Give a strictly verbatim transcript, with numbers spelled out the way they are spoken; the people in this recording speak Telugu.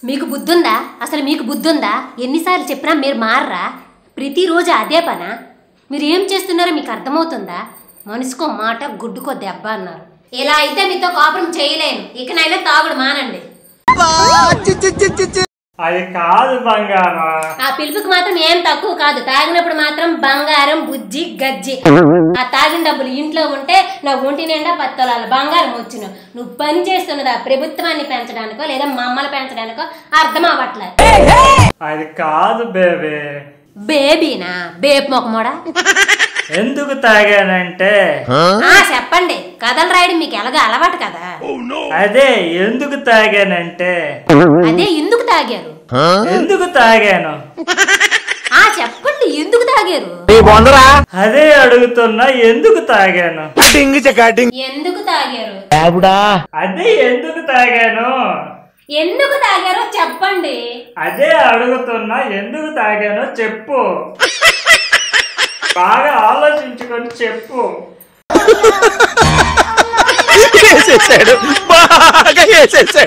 మీకు బుద్ధుందా? అసలు మీకు బుద్ధుందా? ఎన్నిసార్లు చెప్పినా మీరు మారరా? ప్రతిరోజు అదే పనా? మీరు ఏం చేస్తున్నారో మీకు అర్థమవుతుందా? మనసుకో మాట గుడ్డుకో దెబ్బ అన్నారు. ఇలా అయితే మీతో కోపం చేయలేను. ఇకనైనా తాగుడు మానండి. అది కాదు బంగారం. ఆ పిలుపుకి మాత్రం ఏం తక్కువ కాదు. తాగినప్పుడు మాత్రం బంగారం బుజ్జి గజ్జి. ఆ తాగిన డబ్బులు ఇంట్లో ఉంటే నా ఒంటి నిండా పత్తలాల బంగారం వచ్చును. నువ్వు పని చేస్తున్నదా ప్రభుత్వాన్ని పెంచడానికో లేదా మమ్మల్ని పెంచడానికో అర్థం అవ్వట్లేదు. అది కాదు బేబీ. బేబీనా? బేపు మొక్కమోడా? ఎందుకు తాగానంటే చెప్పండి. కథలు రాయడం మీకు ఎలాగో అలవాటు కదా. అదే ఎందుకు తాగానంటే అదే ఎందుకు తాగారు? ఎందుకు తాగాను ఆ చెప్పండి, ఎందుకు తాగారు? అదే అడుగుతున్నా. ఎందుకు తాగాను ఎందుకు తాగారు? అదే ఎందుకు తాగాను ఎందుకు తాగారో చెప్పండి. అదే అడుగుతున్నా. ఎందుకు తాగానో చెప్పు. బాగా ఆలోచించుకొని చెప్పు. బాగా